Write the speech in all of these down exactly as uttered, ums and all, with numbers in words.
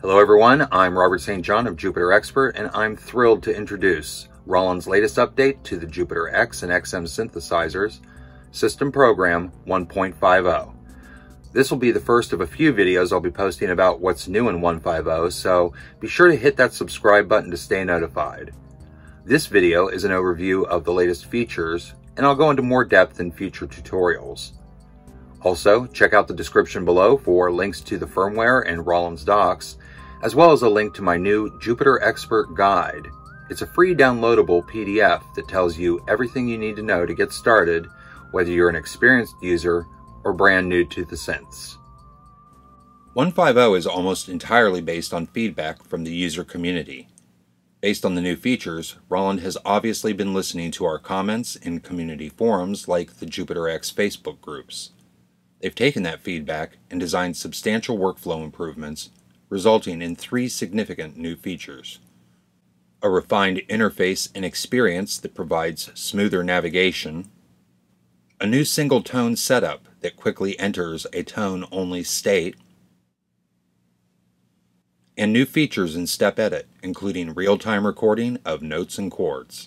Hello everyone, I'm Robert Saint John of Jupiter Expert, and I'm thrilled to introduce Roland's latest update to the JUPITER-X and X M synthesizers, System Program one point fifty. This will be the first of a few videos I'll be posting about what's new in one point fifty, so be sure to hit that subscribe button to stay notified. This video is an overview of the latest features, and I'll go into more depth in future tutorials. Also, check out the description below for links to the firmware and Roland's docs, as well as a link to my new Jupiter Expert Guide. It's a free downloadable P D F that tells you everything you need to know to get started, whether you're an experienced user or brand new to the synths. one point fifty is almost entirely based on feedback from the user community. Based on the new features, Roland has obviously been listening to our comments in community forums like the JupiterX Facebook groups. They've taken that feedback and designed substantial workflow improvements, resulting in three significant new features. A refined interface and experience that provides smoother navigation, a new single tone setup that quickly enters a tone-only state, and new features in Step Edit, including real-time recording of notes and chords.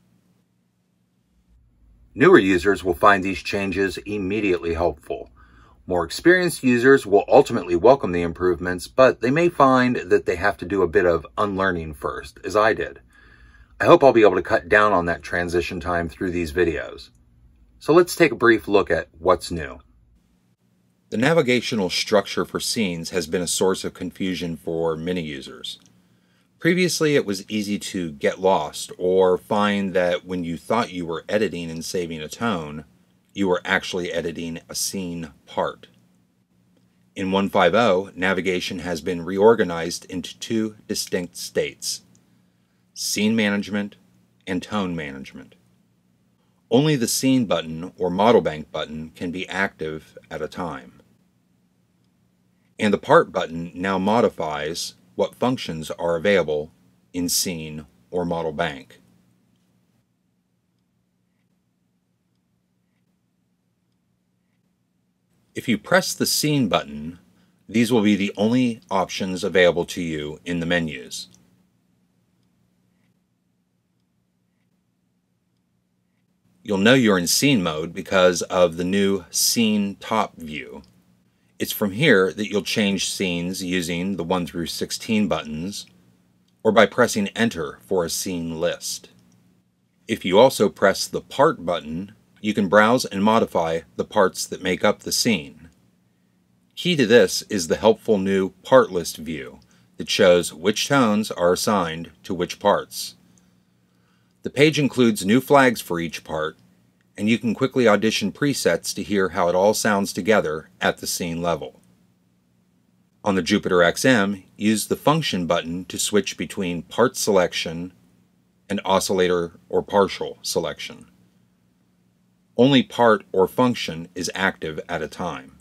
Newer users will find these changes immediately helpful. More experienced users will ultimately welcome the improvements, but they may find that they have to do a bit of unlearning first, as I did. I hope I'll be able to cut down on that transition time through these videos. So let's take a brief look at what's new. The navigational structure for scenes has been a source of confusion for many users. Previously, it was easy to get lost or find that when you thought you were editing and saving a tone, you were actually editing a scene part. In one point fifty, navigation has been reorganized into two distinct states: scene management and tone management. Only the scene button or model bank button can be active at a time. And the part button now modifies what functions are available in scene or model bank. If you press the scene button, these will be the only options available to you in the menus. You'll know you're in scene mode because of the new scene top view. It's from here that you'll change scenes using the one through sixteen buttons, or by pressing enter for a scene list. If you also press the part button, you can browse and modify the parts that make up the scene. Key to this is the helpful new part list view that shows which tones are assigned to which parts. The page includes new flags for each part, and you can quickly audition presets to hear how it all sounds together at the scene level. On the JupiterXm, use the function button to switch between part selection and oscillator or partial selection. Only part or function is active at a time.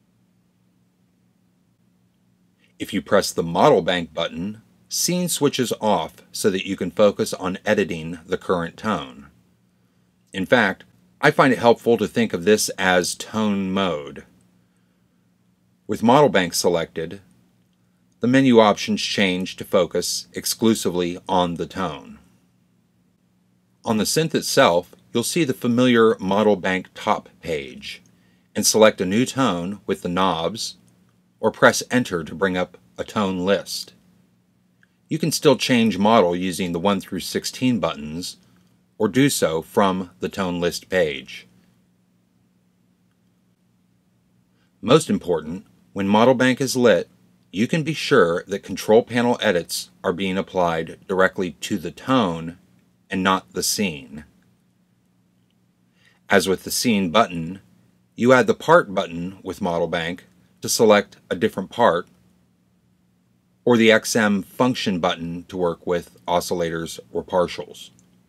If you press the model bank button, scene switches off so that you can focus on editing the current tone. In fact, I find it helpful to think of this as tone mode. With model bank selected, the menu options change to focus exclusively on the tone. On the synth itself, you'll see the familiar model bank top page, and select a new tone with the knobs, or press enter to bring up a tone list. You can still change model using the one through sixteen buttons, or do so from the tone list page. Most important, when model bank is lit, you can be sure that control panel edits are being applied directly to the tone and not the scene. As with the scene button, you add the part button with model bank to select a different part, or the X M function button to work with oscillators or partials.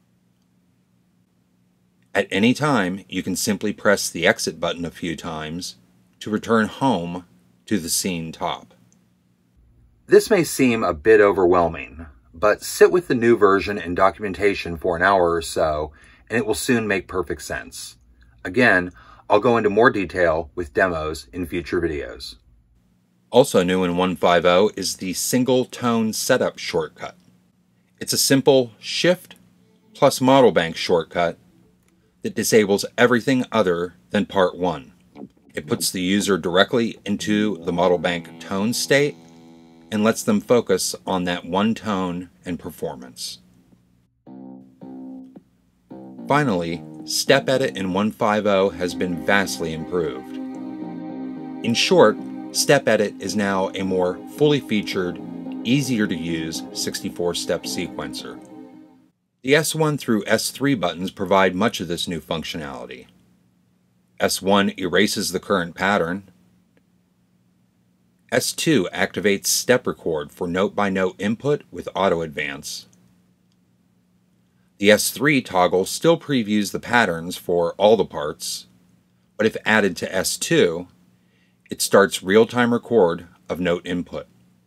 At any time, you can simply press the exit button a few times to return home to the scene top. This may seem a bit overwhelming, but sit with the new version and documentation for an hour or so, and it will soon make perfect sense. Again, I'll go into more detail with demos in future videos. Also new in one point fifty is the single tone setup shortcut. It's a simple Shift plus Model Bank shortcut that disables everything other than part one. It puts the user directly into the Model Bank tone state and lets them focus on that one tone and performance. Finally, Step Edit in one point fifty has been vastly improved. In short, Step Edit is now a more fully featured, easier to use sixty-four step sequencer. The S one through S three buttons provide much of this new functionality. S one erases the current pattern. S two activates step record for note-by-note input with auto advance. The S three toggle still previews the patterns for all the parts, but if added to S two, it starts real-time record of note input.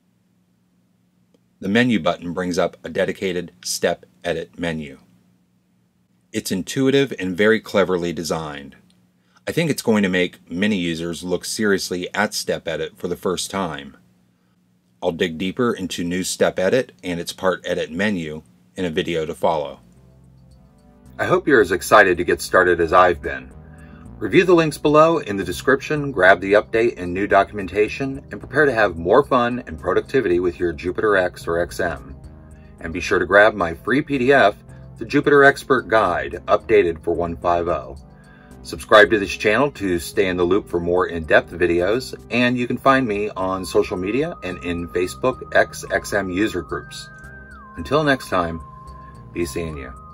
The menu button brings up a dedicated Step Edit menu. It's intuitive and very cleverly designed. I think it's going to make many users look seriously at Step Edit for the first time. I'll dig deeper into new Step Edit and its Part Edit menu in a video to follow. I hope you're as excited to get started as I've been. Review the links below in the description, grab the update and new documentation, and prepare to have more fun and productivity with your JUPITER-X or X M. And be sure to grab my free P D F, the Jupiter Expert Guide, updated for one point fifty. Subscribe to this channel to stay in the loop for more in-depth videos, and you can find me on social media and in Facebook X X M user groups. Until next time, be seeing you.